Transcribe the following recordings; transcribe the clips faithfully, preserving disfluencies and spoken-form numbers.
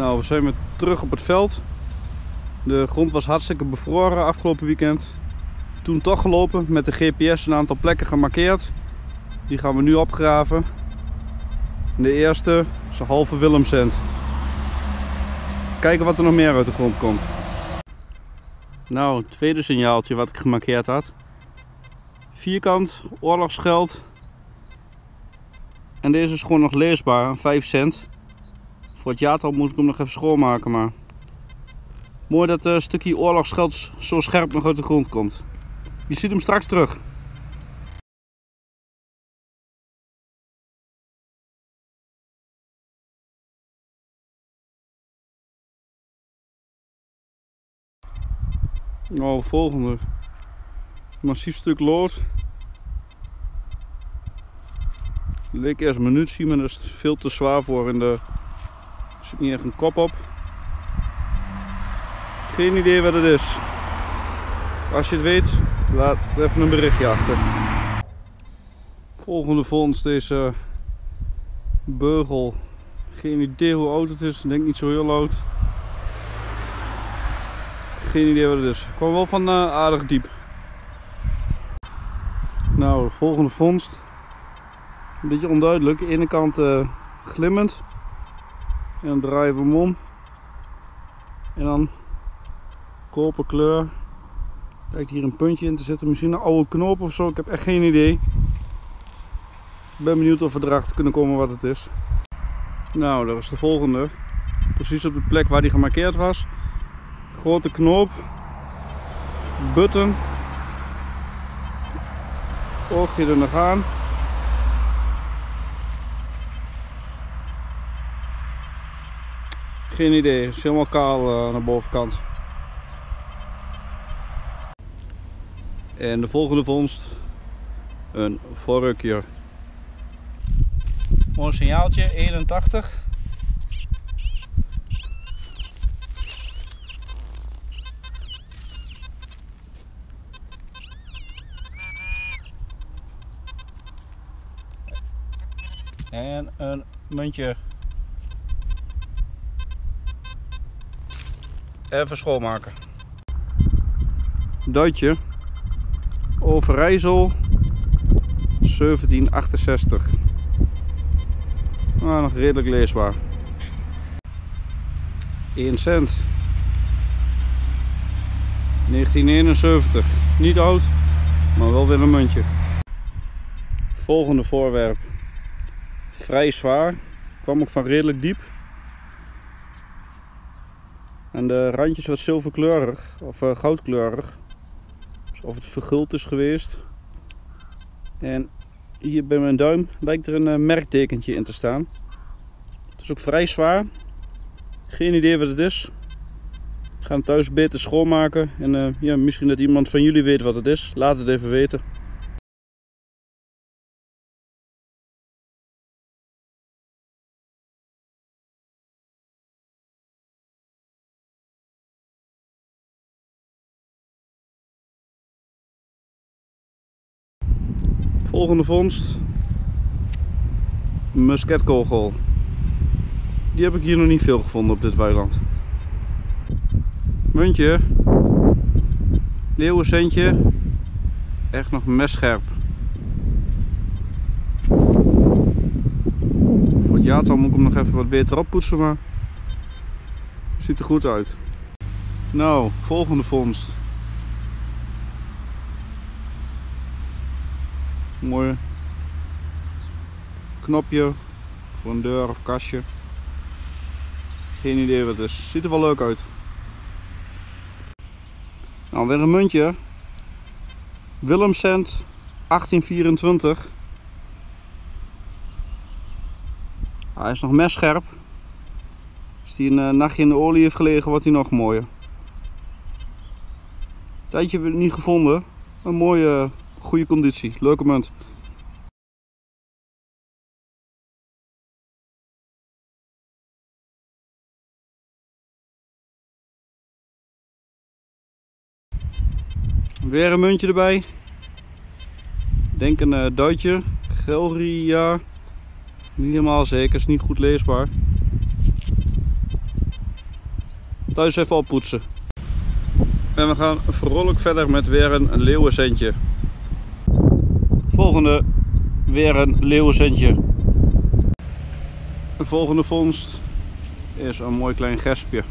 Nou, we zijn weer terug op het veld. De grond was hartstikke bevroren afgelopen weekend. Toen toch gelopen, met de G P S een aantal plekken gemarkeerd. Die gaan we nu opgraven. De eerste is een halve Willemscent. Kijken wat er nog meer uit de grond komt. Nou, het tweede signaaltje wat ik gemarkeerd had. Vierkant, oorlogsgeld. En deze is gewoon nog leesbaar, vijf cent. Voor het jaartal moet ik hem nog even schoonmaken, maar mooi dat een stukje oorlogsgeld zo scherp nog uit de grond komt. Je ziet hem straks terug. Nou, volgende. Massief stuk lood. Leek eerst munitie, maar daar is het veel te zwaar voor en er zit niet echt een kop op. Geen idee wat het is. Als je het weet, laat even een berichtje achter. Volgende vondst is uh, beugel. Geen idee hoe oud het is, ik denk niet zo heel oud. Geen idee wat het is. Ik kwam wel van uh, aardig diep. Nou, de volgende vondst. Een beetje onduidelijk. De ene kant uh, glimmend. En dan draaien we hem om. En dan koperkleur. Lijkt hier een puntje in te zitten. Misschien een oude knoop of zo. Ik heb echt geen idee. Ik ben benieuwd of we erachter kunnen komen wat het is. Nou, dat is de volgende. Precies op de plek waar die gemarkeerd was. Grote knoop. Button. Oogje er nog aan. Geen idee, het is helemaal kaal uh, aan de bovenkant. En de volgende vondst, een vorkje. Mooi signaaltje, eenentachtig. En een muntje. Even schoonmaken. Duitje. Overijssel. zeventien achtenzestig. Nou, nog redelijk leesbaar. één cent. negentien eenenzeventig. Niet oud, maar wel weer een muntje. Volgende voorwerp. Vrij zwaar. Kwam ook van redelijk diep. En de randjes wat zilverkleurig of uh, goudkleurig. Alsof het verguld is geweest. En hier bij mijn duim lijkt er een uh, merktekentje in te staan. Het is ook vrij zwaar. Geen idee wat het is. Ik ga hem thuis beter schoonmaken. En uh, ja, misschien dat iemand van jullie weet wat het is. Laat het even weten. Volgende vondst. Musketkogel. Die heb ik hier nog niet veel gevonden op dit weiland. Muntje. Leeuwencentje. Echt nog messcherp. Voor het jaartal moet ik hem nog even wat beter oppoetsen, maar ziet er goed uit. Nou, volgende vondst. Mooi knopje voor een deur of kastje. Geen idee wat het is. Ziet er wel leuk uit. Nou, weer een muntje. Willemscent achttien vierentwintig. Hij is nog messcherp. Als hij een nachtje in de olie heeft gelegen, wordt hij nog mooier. Tijdje heb ik het niet gevonden. Een mooie, goede conditie. Leuke munt. Weer een muntje erbij. Denk een uh, Duitje. Gelria. Niet helemaal zeker, is niet goed leesbaar. Thuis even oppoetsen. En we gaan vrolijk verder met weer een leeuwenzentje. Volgende, weer een leeuwenzentje. De volgende vondst is een mooi klein gespje.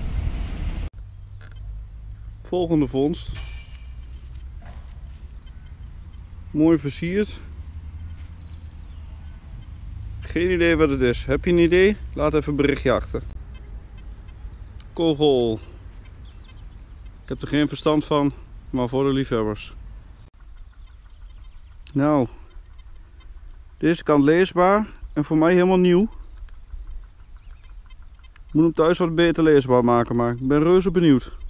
Volgende vondst. Mooi versierd. Geen idee wat het is. Heb je een idee? Laat even een berichtje achter. Kogel. Ik heb er geen verstand van, maar voor de liefhebbers. Nou, deze kant leesbaar en voor mij helemaal nieuw. Ik moet hem thuis wat beter leesbaar maken, maar ik ben reuze benieuwd.